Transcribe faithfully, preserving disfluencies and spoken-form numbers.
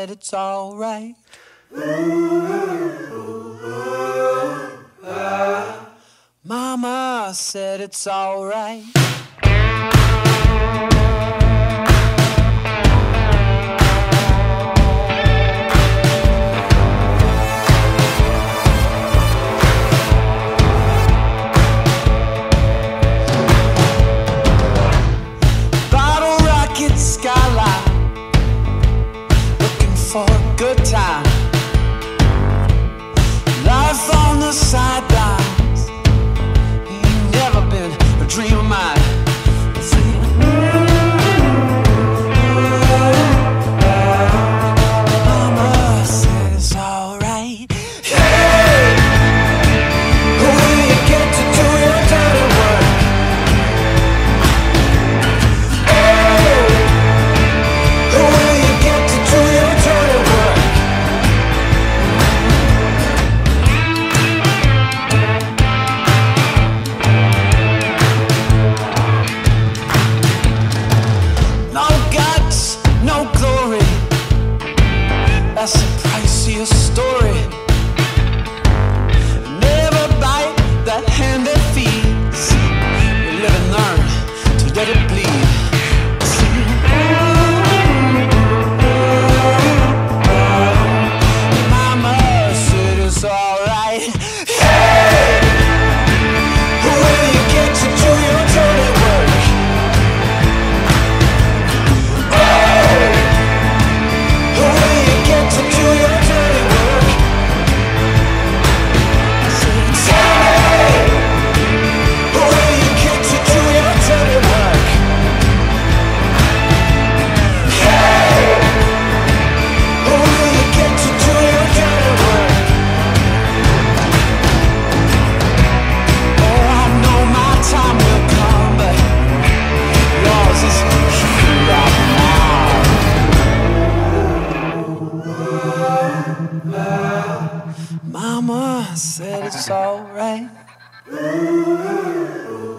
said it's alright. Mama said it's alright. Bottle rocket skyline, looking for a good time. Life on the sidelines, ain't never been a dream of mine. Mama said it's alright. Hey, when you get to do your dirty work. Hey, when you get to do your dirty work. No guts, no glory, that's the priciest story. Never bite the hand that feeds. You live and learn to let it bleed. Mama said it's alright. Hey, when you get to do your dirty work. When you get to do your dirty work. Tell me, when you get to do your dirty work. Hey, when you get to do your dirty work. Oh, I know my time will come, but yours is here right now. Mama said it's alright.